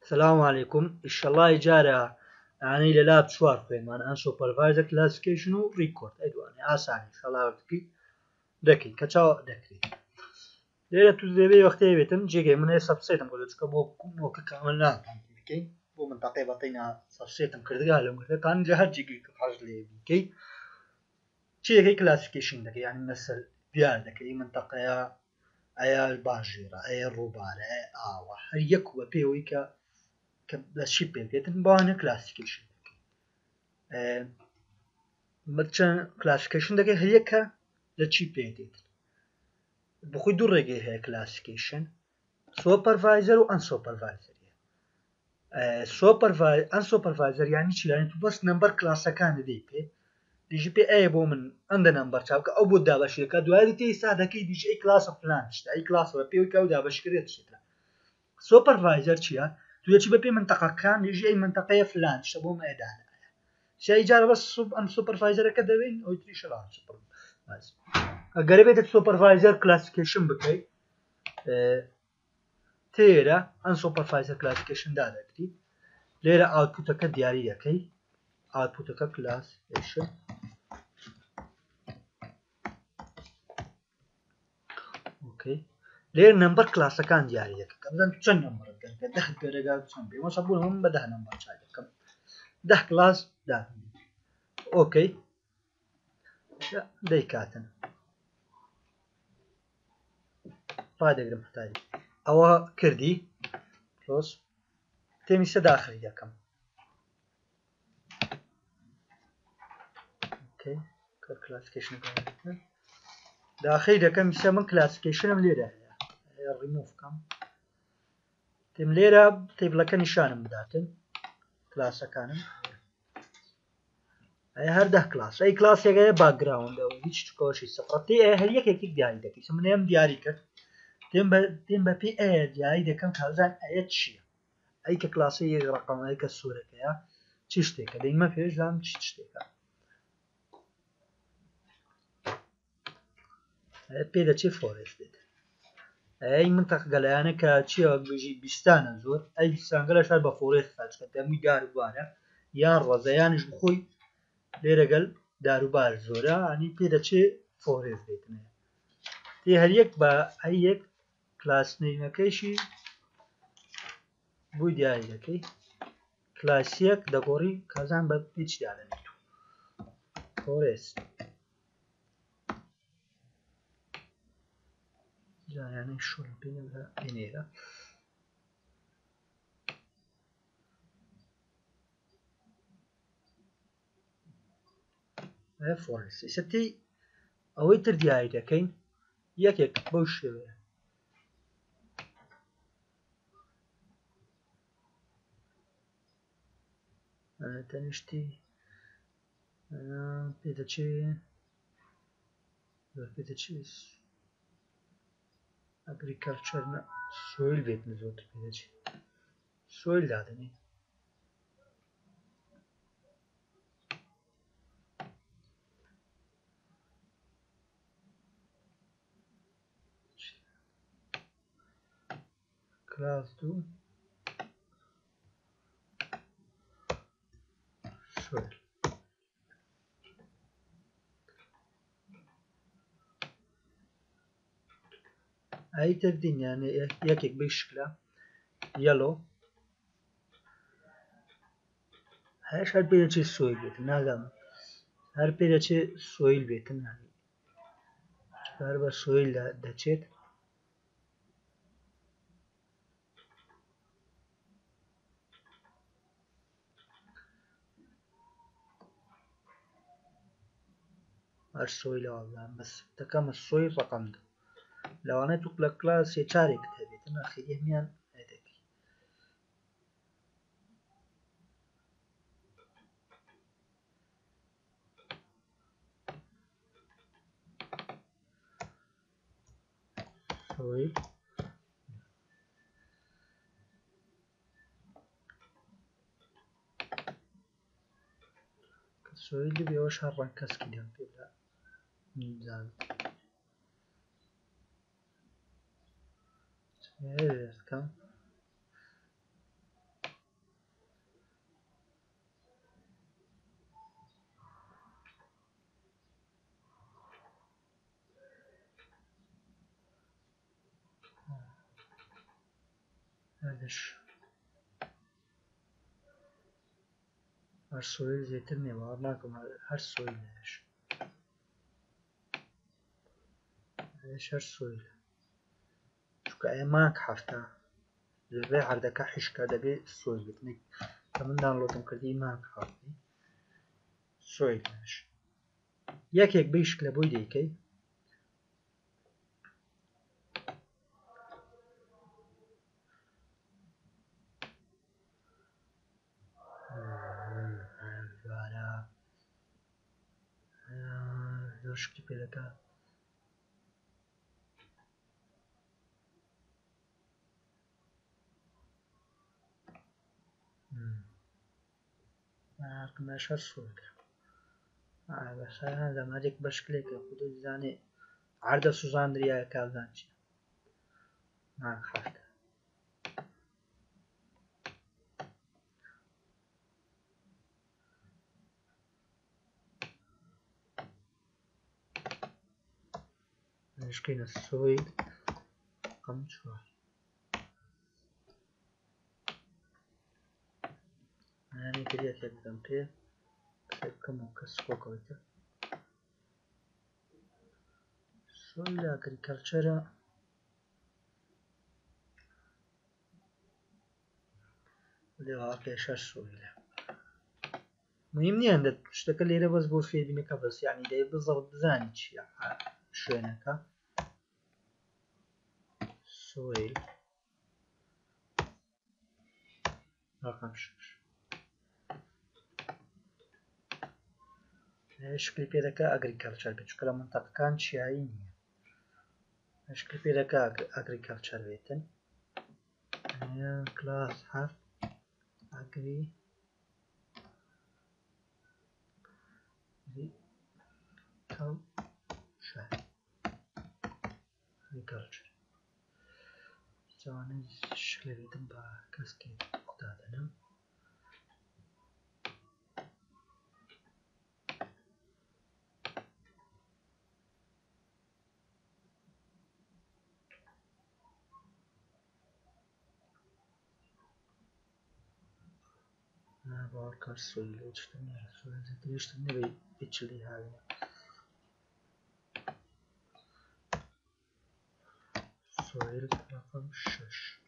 السلام عليكم. ان شاء الله اجاره يعني للاب شوار فيمان ان سوبرفايزر كلاسيفيكيشن وريكورد ادواني اسان ان شاء الله وقتي دكي كچا دكري ليله تزيبي وقتي بيتم جيجي من سبسيتم قلت كبو مو كاملنا كي بو منطقه بطينا سبسيتم كردها لهم كان جهه جيجي حاج لي كي جيجي كلاسيفيكيشن دكي يعني مثل بيار دكي منطقه ايا الباجيرة ايا الروبارة ايا آوة هريك وبيويكا كبلاشيبين بيتن بانه كلاسيفيكيشن مرچن كلاسيفيكيشن دكي هريكا لتشيبين ديت بخوي دور رجي هي كلاسيفيكيشن سوبرفايزر وان سوبرفايزر ان سوبرفايزر يعني شي يعني بس نمبر كلاسا كان دي بي دي جي بي اي بو من عند نمبر تشابك او بو دا بشركه دوالي تي ساده كي دي جي اي كلاس فلان اي كلاس بي او دا بشكريت شكله سوبرفايزر چیه؟ تو چی بپی منطقه کان يجي اي منطقه فلان شبو ميدان شيء جار بس ام سوبرفايزر كدوين او تري شلا سوبرفايزر قريبه السوبرفايزر كلاسيفيكيشن بكي تيرا ان سوبرفايزر كلاسيفيكيشن دادكتي ليرا اوتبوت ك دياري يكي اوتبوت ك كلاسيفيكيشن اوكي لير نمبر كلاس كان دياري يك كم چن نمبر كان ده كرهगा چن بي مو سبو هم بده نمبر چاجه كم ده كلاس ده اوكي ديكاتن فايدة محتاج او كردي كلوز تمشي داخل يكم اوكي كلاسيفيكيشن داخل يكم يسمى كلاسيفيكيشن مليره ريموف كم تمليره تبلا كنشان بداتن كلاس كان اي هر ده كلاس اي كلاس يجي باك جراوند او هيç كوشي صفرتي هل يك دياري دك اسمه نم دياري ك تم بي اي دياري دكم كالزان اي تشي اي كلاسي رقم اي كصوره كيا تشتيك ديما فيش لام تشتيك بيدا تشي فورست اي منطقه قلانه كاتشي بيجي بستانه زور اي بستان قال شال بفورست فاش كتمي دار بوانا يا رزيانش بخوي ليرقل داروبار زورا يعني بيدا تشي فورست ديتنا تي هريك با هيك كلاس نيمكيشي بو دياري دكي كلاسيك دغوري كازان با هیچ ديالن فورست يعني شو بينه بينيرا فورست ستي او يتر دياري دكين يك بوش تنشتي بيداتشي agriculture na soil vetni zot bidetشي soil dadani class 2 soil اي تبدين يعني يكيك بشكله يلو هاش هر بيداتشي soil vetni ناغم هر بيداتشي soil vetni يعني هر با soil داتشيت هر soil والله بس تكام الsoil رقم ده لو انا تقول كلاس يشارك تبيت انا اخيرا ميان هذاك soil soil بيوش هرنكس كده بيبدا نزال كم هذاش هر سويل زيتر نيوار ناكم هر سويل هذاش هر سويل شوكا ايماك حفتا زربي عردكا حشكا دبي سويل بتنك كمان دانلودم كردي ماك حفتي سويل هذاش يك بيشكل بوي ديكي شكلی پیدا کرد ماش هر سوق بس هذا ماجيك بشكلك خود زاني عرض سوزان دريا كالدانشي ما خافت مشكلة السويد قم شوي يعني كريا تبدأ كي كم كسكو كويتا سويل agriculture لواقع شاش سويل مهم نية عندك تشتكل ليرة بس بو في بينك بس يعني ده بالضبط بزاني شي شوينك سويل رقم 6 شكل بيدك agriculture بشكل منطقة كان شيعينية شكل بيدك agriculture بيتن كلاس حرف agriculture agriculture زاني شكل بيتن با كاسكيد قدادنا باركر سويل وتشتني سويل زي تشتني بيتشلي هذه سويل رقم 6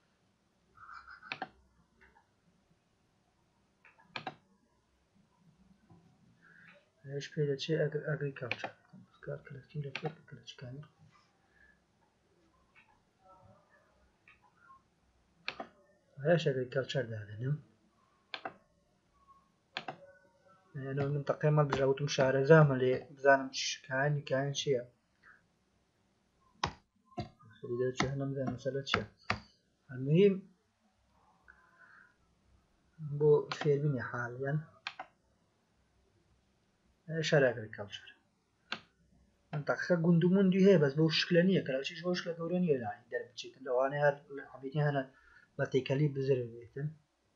ايش بيدا شيء agriculture قال كلتي لفت كلتش كان ايش agriculture ده هذا يعني المنطقة ما بجاوت مشارة زامل بزانم كان شيء خلينا نشوف زي مسألة شيء المهم بو فيربيني حاليا ايش agriculture منطقة قندمون دي هي بس بو شكلانية كلا شيء بو شكل دورانية يعني درب شيء لو أنا هاد حبيتني هنا بتكلي بزر بيتن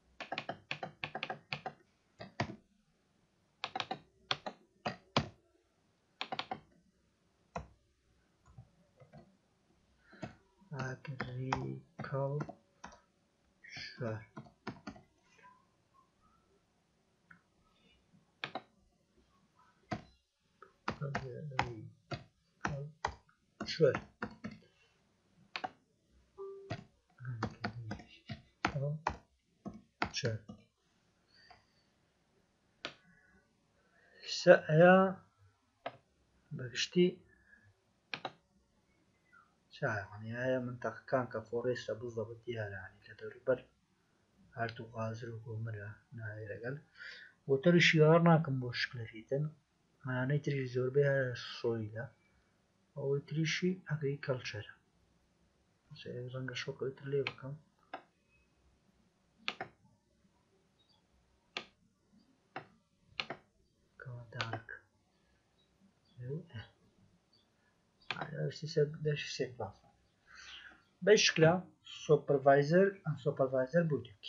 agriculture agriculture سأيا بقشتي يعني هاي منطقة كان كفوريستا بالضبط ديالها يعني كدربر هارتو غازر وكومرا نهاية رجل وتري شيارنا كم بوشكل فيتن يعني تري زور بها الصويلة أو تري شي agriculture زنقة شوكو يترلي بكم كما دارك داش سيف بشكل supervisor بودك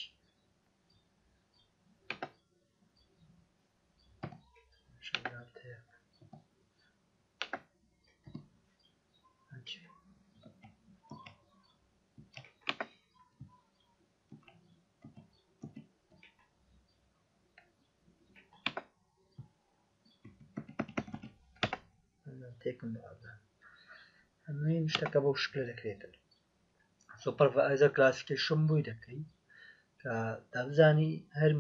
تێکم دابزان هەمووی شتەکە بەو شکلە دەکرێتن سوپەرڤایزەر کلاسیفیکیشن بووی دەکەی کە دابزانی هەر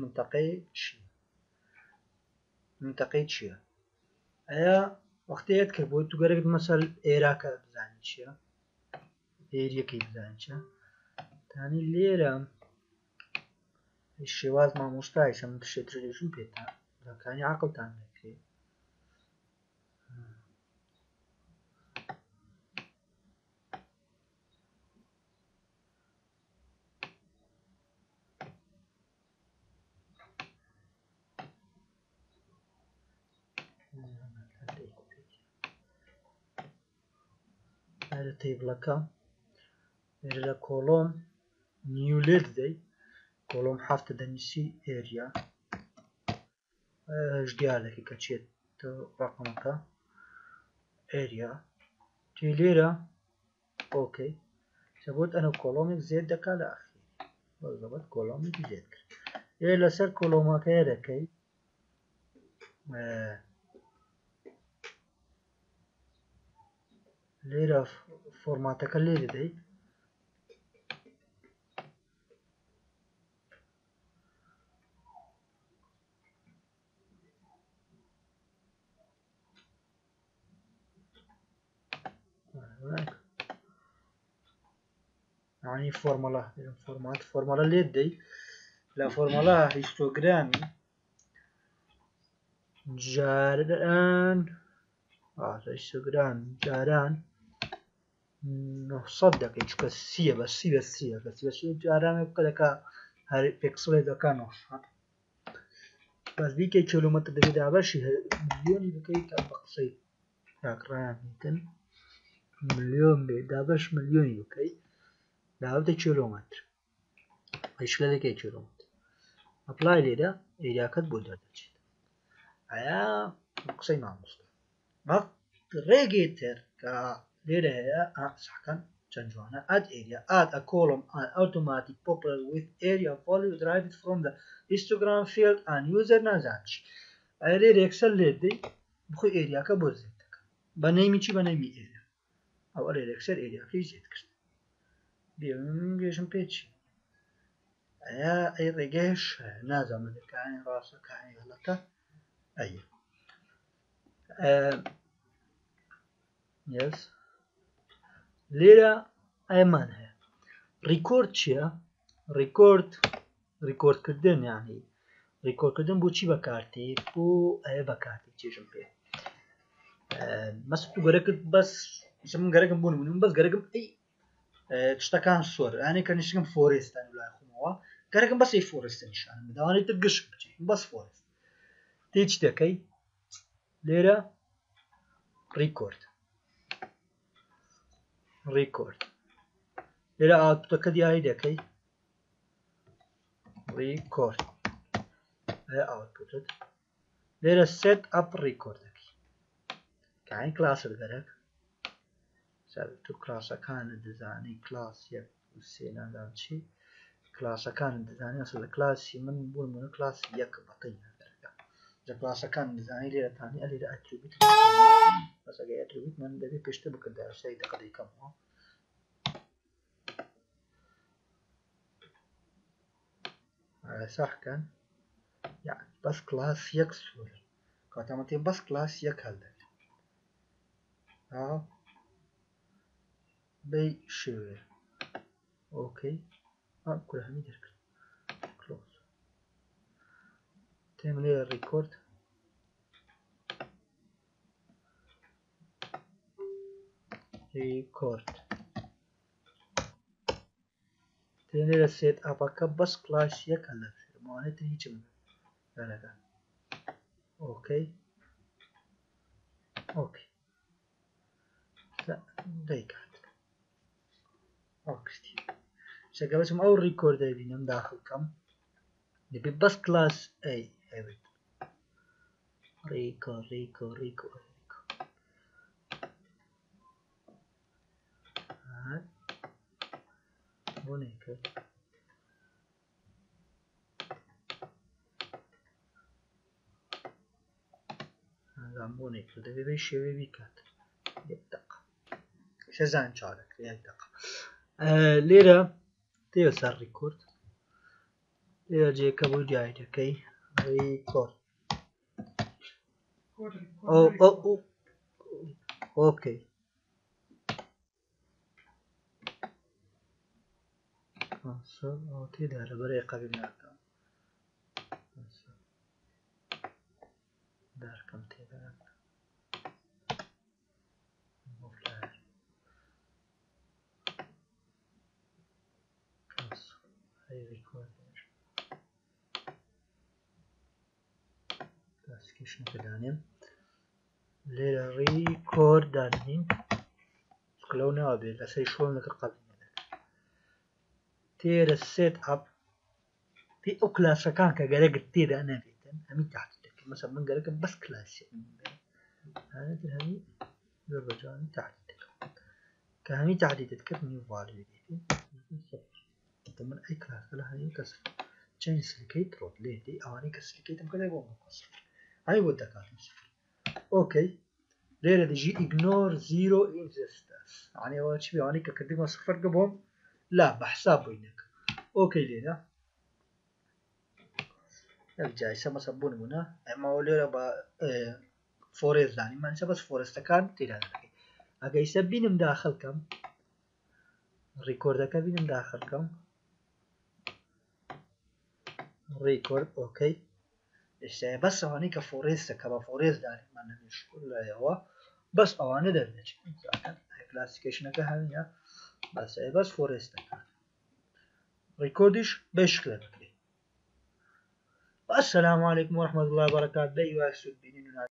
منتەقەی چییە ئەیا وەختەیەت کرد بۆی تو گەرەکت مەسەل ئێراکە بزانی چییە ئێریەکەی بزانین چە تانی لێرە شێواز مامۆستایشە من تشێتر لێژم پێتان زەکانی عەقڵتان دەکرێت هذا تيبلەکە لێرە لە کۆڵۆم نیو لێر دەی کۆڵۆم حەفتە دەنووسی ئێریا هەژدیار دەکەی کە چێت ڕقمەکە ئێریا تی لێرە ئۆکەی سەبوت ئەنە کۆڵۆمێک زێت دەکا لە ئەخیر بەزەبەت کۆڵۆمێکی زێت کرد لێرە لەسەر کۆڵۆمەکەیە دەکەی لێرە فۆرماتەکە لێ دەدەی يعني فۆرمەڵە لێ دەی لە فۆرمەڵە هیستۆگرامی جاران 900 دەکەی چکە سیە بە سیە جارانێ بکە دەکا هەر پێکسڵێ دەکا 900 بەس دیکەی کیلومەتر دەبێت دابەشی ملیۆنی بکەیت کە بە قسەی کاکڕیانیتن ملیۆن بێ دابەش ملیۆنی بکەیت داوتە کیلۆمەتر هیچکە دەکەی کیلۆمەتر ئەپلای لێرە ئێریاکەت بۆ دەردەچێت ئایا قسەی مامۆستا بەڵ ڕێگێتر کە لێرە هەیە ساکەن چەند جوانە add area add a column an automatic poplar with area value derived from the histogram field and user نازانچ ئایا لێرە یەکسەر لێ دەی بخۆی ئێریاکە بۆ زێت دەکە بە نەیمی چی بە نەیمی ئێریا ئەو لێرە یەکسەر ئێریاکەی زێت کرد بێژم پێچی ئەیا ئەی ڕێگەش نازانم دەکانی ڕاستەکانی غەڵەتە ئەیە yes لێرە ئەمان هەیە ریکۆرد چییە ریکۆردکردن یعنی ریکۆردکردن بۆ چی بەکارتێ بۆ ئەیە بەکارتی چێژم پێ مەس تو گەرەکت بەس من گەرەکم بوون من بەس گەرەکم ئەی شتەکان سۆر یانێ کە نیشتم فۆرێستان لای خۆمەوە گەرەکم بەس ئەی فۆرێستە نیشانم بداوانێت تر گشت بچێت بەس فۆرێست تێ چی دەکەی لێرە ریکۆرد لێرە ئاوتپوتەکە دیاری دەکەی ریکۆرد ئاوتپوتت لێرە سێت ئەپ ریکۆرد دەکەی کاین کلاسر گەرەک تو کلاسەکانت دەزانی کلاس یەک سێ نازان چی کلاسەکانت دەزانی ئەسڵ لە کلاسی من بوون کلاسی یەک بەتەی لە کلاسەکان دەزانی لێرەتانی لێرە ئەتریبیوت بەس ئەگەر ئەتریبیوت من دەبێت پێشتر بکرد سەی دەقە دەیکەمەوە ساحکەن یعنی بەس کلاس یەک سوور کاتەمەتێ بەس کلاس یەک هەل دەبێت بەی شێوێ ئۆکەی کورە هەمی دەرکرد کلۆز تێم لێرە ریکۆرد تێم لێرە سێت ئەپەکە بەس کلاس یەک هەل دەبێت ماوانێتر هیچم لەرەکە ئۆکەی دەیکات ئۆکستی شەکە بەچم ئەو ریکۆردە بینم داخڵکەم دەبێت بەس کلاس ئەی هەبێت ریکۆ بۆ نەیکرد بۆ نەیکرد دەبێت بەی شێوێ بیکات دقة شزان شارك دقة ليرة تيوسر ريكورد ليرة جي كابو جاي كي ريكورد أو أوكي أو تيدا بريقة بناكم داركم تيدا كيشن كدانيم ليرة ريكورد دانين كلونا أبي لسه شلون نتقبل تير السيت أب في أكلاس كان كجرق تير أنا فيتن همي تحت تك مثلا من جرق بس كلاس هذا همي برجعني تحت تك كهمي تحت تذكر نيو فاليو دي طبعا أي كلاس كلها هي كسر change سلكيت رود ليه دي أواني كسلكيت ممكن يبغى مقصر هاي ودك صفر أوكي ليه دي جي ignore zero in existence يعني أول شيء أواني كقديم صفر قبهم لا بحساب وينك أوكي ليه الجاي سما سبون منا أما ولي ربا فوريز داني ما نسبس فوريز تكان تيران أجا يسبينم داخل كم ريكورد كبينم داخل كم ريكورد أوكي إيش بس أواني كفوريز تكبا فوريز داني ما نمش كل هو بس أواني درج كلاسيفيكيشن كهانيا بس فوريز تكان ريكوردش بشكل السلام عليكم ورحمة الله وبركاته.